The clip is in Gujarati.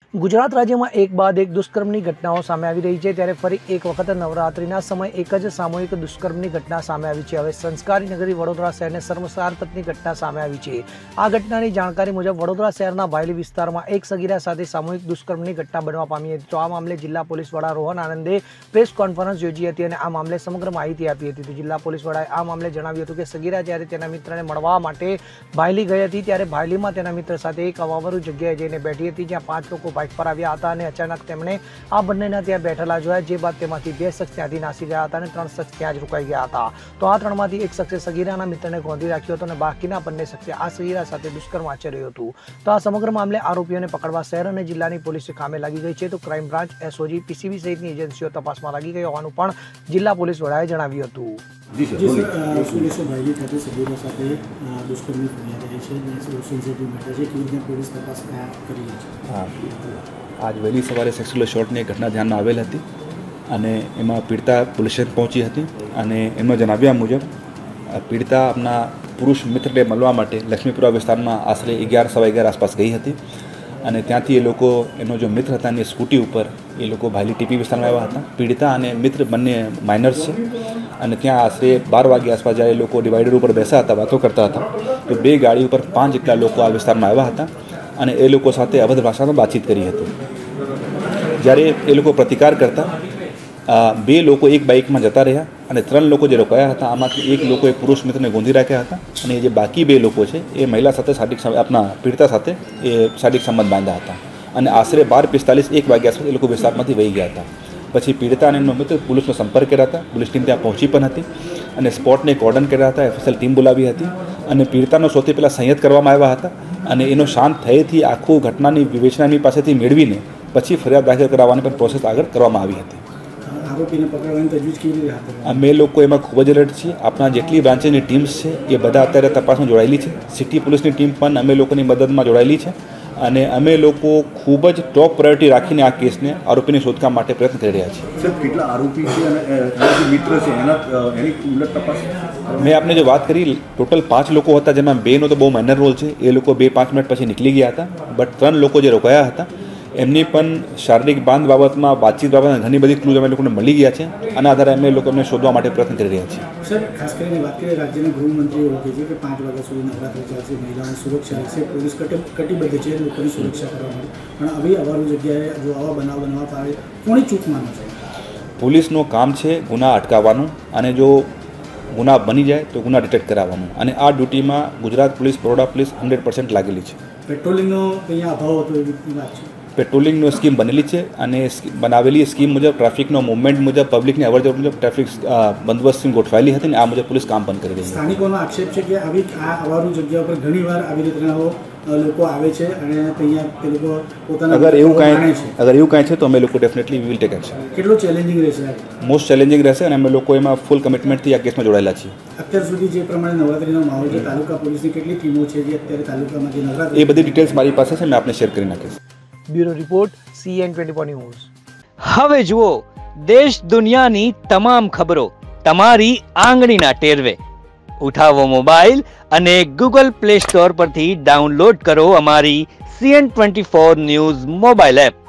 ગુજરાત રાજ્યમાં એક બાદ એક દુષ્કર્મની ઘટનાઓ સામે આવી રહી છે, ત્યારે ફરી એક વખત નવરાત્રિના સમયે એક જ સામૂહિક દુષ્કર્મની ઘટના સામે આવી છે। હવે સંસ્કારી નગરી વડોદરા શહેરને શર્મસાર કરતી ઘટના સામે આવી છે। આ ઘટનાની જાણકારી મુજબ વડોદરા શહેરના ભાયલી વિસ્તારમાં એક સગીરા સાથે સામૂહિક દુષ્કર્મની ઘટના બનવા પામી હતી। તો આ મામલે જિલ્લા પોલીસ વડા રોહન આનંદે પ્રેસ કોન્ફરન્સ યોજી હતી અને આ મામલે સમગ્ર માહિતી આપી હતી। તો જિલ્લા પોલીસ વડાએ આ મામલે જણાવ્યું હતું કે સગીરા જ્યારે તેના મિત્રને મળવા માટે ભાયલી ગઈ હતી, ત્યારે ભાયલીમાં તેના મિત્ર સાથે એક અવાવરૂ જગ્યાએ જઈને બેઠી હતી, જ્યાં 5 લોકો બાઇક પર આવ્યા હતા અને અચાનક તેમણે આ બંનેના ત્યાં બેઠેલા જોયા, જે બાદ તેમાંથી 2 શખ્સ ત્યાંથી નાસી ગયા હતા અને 3 શખ્સ ત્યાં જ રોકાઈ ગયા હતા। તો આ 3માંથી એક શખ્સે સગીરાના મિત્રને ગોંધી રાખ્યો હતો અને બાકીના બંને શખ્સે આ સગીરા સાથે દુષ્કર્મ આચર્યું હતું। તો આ સમગ્ર મામલે આરોપીઓને પકડવા શહેર અને જિલ્લાની પોલીસ કામે લાગી ગઈ છે। તો ક્રાઇમ બ્રાન્ચ, એસઓજી, પીસીબી સહિતની એજન્સીઓ તપાસમાં લાગી ગઈ હોવાનું પણ જિલ્લા પોલીસ વડાએ જણાવ્યું હતું। आज वહેલી સવારે સેક્સ્યુઅલ એસોલ્ટની ઘટના ધ્યાનમાં આવેલ હતી અને એમાં પીડિતા પોલીસ સ્ટેશન પહોંચી હતી અને એમના જણાવ્યા મુજબ પીડિતા આપના પુરુષ મિત્રને મળવા માટે લક્ષ્મીપુરા વિસ્તારમાં આશરે 11:15 આસપાસ ગઈ હતી અને ત્યાંથી એ લોકો એનો જો મિત્ર હતા એની સ્કૂટી ઉપર એ લોકો ભાયલી ટીપી વિસ્તારમાં આવ્યા હતા। પીડિતા અને મિત્ર બંને માઇનર્સ છે અને ત્યાં આશરે 12 વાગ્યા આસપાસ જ્યારે એ લોકો ડિવાઈડર ઉપર બેસા હતા, વાતો કરતા હતા, તો 2 ગાડી ઉપર 5 જેટલા લોકો આ વિસ્તારમાં આવ્યા હતા અને એ લોકો સાથે અભદ્ર ભાષામાં વાતચીત કરી હતી। જ્યારે એ લોકો પ્રતિકાર કરતા 2 લોકો એક બાઇકમાં જતા રહ્યા અને 3 લોકો જે રોકાયા હતા, આમાંથી એક લોકોએ પુરુષ મિત્રને ગોંધી રાખ્યા હતા અને જે બાકી 2 લોકો છે એ મહિલા સાથે આપના પીડિતા સાથે એ શારીરિક સંબંધ બાંધ્યા હતા અને આશરે 12:45 1 વાગ્યા સુધી એ લોકો વિસ્તારમાંથી વહી ગયા હતા। પછી પીડિતા અને એમનો મિત્ર પોલીસનો સંપર્ક કર્યા હતા, પોલીસ ટીમ ત્યાં પહોંચી પણ હતી અને સ્પોટને કોર્ડન કર્યા હતા, એફએસએલ ટીમ બોલાવી હતી અને પીડિતાનો સૌથી પહેલાં સંયત કરવામાં આવ્યા હતા અને એનો શાંત થયેથી આખું ઘટનાની વિવેચના એમની પાસેથી મેળવીને પછી ફરિયાદ દાખલ કરાવવાની પણ પ્રોસેસ આગળ કરવામાં આવી હતી। અમે લોકો એમાં ખૂબ જ એલર્ટ છીએ। આપણા જેટલી બ્રાન્ચેસની ટીમ્સ છે એ બધા અત્યારે તપાસમાં જોડાયેલી છે। સિટી પોલીસની ટીમ પણ અમે લોકોની મદદમાં જોડાયેલી છે અને અમે લોકો ખૂબ જ ટોપ પ્રાયોરિટી રાખીને આ કેસને આરોપીની શોધખોળ માટે પ્રયત્ન કરી રહ્યા છીએ। સર, કેટલા આરોપી છે અને જે મિત્ર છે એની ઉલટ તપાસ? મેં આપને જો વાત કરી, ટોટલ 5 લોકો હતા, જેમાં 2નો તો બહુ માઇનર રોલ છે, એ લોકો 2-5 મિનિટ પછી નીકળી ગયા હતા, બટ 3 લોકો જે રોકાયા હતા એમની પણ શારીરિક બાંધ બાબતમાં, વાતચીત બાબતમાં ઘણી બધી ક્લૂઝ અમે લોકોને મળી ગયા છે અને આધારે અમે લોકો એમને શોધવા માટે પ્રયત્ન કરી રહ્યા છીએ। સર, ખાસ કરીને વાત કરીએ, રાજ્યના ગૃહમંત્રી એવું કહે છે કે 5 વાગ્યા સુધી નવરાત્રિ ચાલશે, મહિલાઓની સુરક્ષા રહેશે, પોલીસ કટિબદ્ધ છે લોકોની સુરક્ષા કરવા માટે, પણ આવી અવારું જગ્યાએ જો આવા બનાવ બનવા આવે કોની ચૂક માનો છે? પોલીસનું કામ છે ગુના અટકાવવાનું અને જો ગુના બની જાય તો ગુના ડિટેક્ટ કરાવવાનું અને આ ડ્યુટીમાં ગુજરાત પોલીસ, બરોડા પોલીસ 100% લાગેલી છે। પેટ્રોલિંગનો અહીંયા અભાવ હતો એવી વાત છે? પેટ્રોલિંગનો સ્કીમ બનેલી છે અને બનાવેલી સ્કીમ મુજબ ટ્રાફિકનો મૂવમેન્ટ મુજબ, પબ્લિકની અવરજવર મુજબ ટ્રાફિક બંદોબસ્ત સ્કીમ ગોઠવાયેલી હતી અને આ મુજબ પોલીસ કામ પણ કરી રહી છે। સ્થાનિકોનો આક્ષેપ છે કે આવી આ અવારું જગ્યા પર ઘણીવાર આવી રીતના લોકો આવે છે અને અહીંયા તે લોકો પોતાના અગર એવું કાંઈ છે તો અમે લોકો definitely we will take action. કેટલું ચેલેન્જિંગ રહેશે? મોસ્ટ ચેલેન્જિંગ રહેશે અને અમે લોકો એમાં ફૂલ કમિટમેન્ટથી આ કેસમાં જોડાયેલા છીએ। અત્યાર સુધી જે પ્રમાણે નવરાત્રિનો માહોલ છે, તાલુકા પોલીસની કેટલી ટીમો છે જે અત્યારે તાલુકામાં જે નવરાત્રિ, એ બધી ડિટેલ્સ મારી પાસે છે, મેં આપને શેર કરી નાખીશ। Bureau report, CN24 news. હવે જુઓ દેશ દુનિયાની તમામ ખબરો તમારી આંગળીના ટેરવે। ઉઠાવો મોબાઈલ અને Google Play Store પરથી ડાઉનલોડ કરો અમારી CN24 ન્યૂઝ મોબાઈલ એપ।